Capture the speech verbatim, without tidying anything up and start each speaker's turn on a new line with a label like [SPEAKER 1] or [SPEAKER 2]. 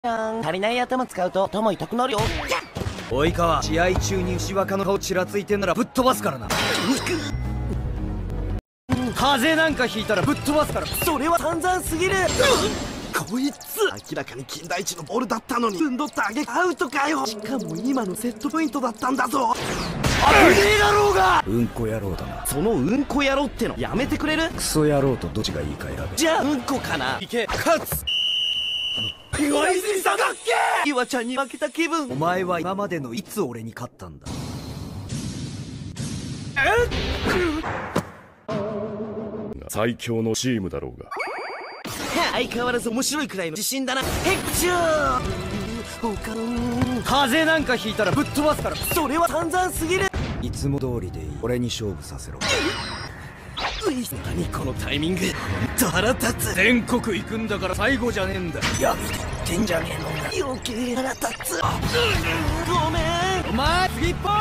[SPEAKER 1] 足りない頭使うと頭痛くなるよ。
[SPEAKER 2] 及川、試合中に牛若の顔ちらついてんならぶっ飛ばすからな。風邪なんかひいたらぶっ飛ばすから。
[SPEAKER 1] それは散々すぎる。
[SPEAKER 3] こいつ明らかに金田一のボールだったのにふんどったあげアウトかよ。しかも今のセットポイントだったんだぞ。
[SPEAKER 1] 危ねえだろうが。
[SPEAKER 2] うんこ野郎だな。
[SPEAKER 1] そのうんこ野郎ってのやめてくれる？
[SPEAKER 2] クソ野郎とどっちがいいか選べ。
[SPEAKER 1] じゃあうんこかな。
[SPEAKER 2] いけ、勝つ。
[SPEAKER 1] 岩泉さんだっけ。岩ちゃんに負けた気分。
[SPEAKER 2] お前は今までのいつ俺に勝ったんだ。
[SPEAKER 4] 最強のチームだろうが。
[SPEAKER 1] 相変わらず面白いくらいの自信だな。へっちょー。他の
[SPEAKER 2] 風邪なんかひいたらぶっ飛ばすから。
[SPEAKER 1] それは散々すぎる。
[SPEAKER 2] いつも通りでいい。俺に勝負させろ。
[SPEAKER 1] 何このタイミング。ほんと腹立つ。
[SPEAKER 2] 全国行くんだから最後じゃねえんだ。
[SPEAKER 1] やめてってんじゃねえの。余計腹立つ。ごめん。
[SPEAKER 2] お前次一本。